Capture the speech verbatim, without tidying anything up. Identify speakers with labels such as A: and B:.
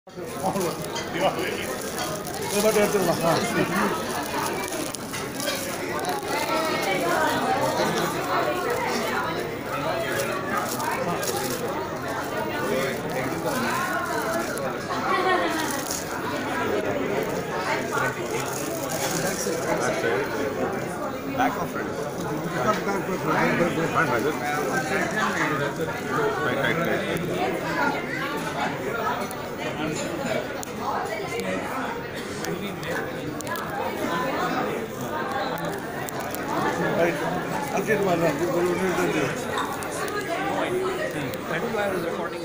A: Back or front? Front, back, front, front, right, right, right.
B: Right. I'll get one. I think I was recording.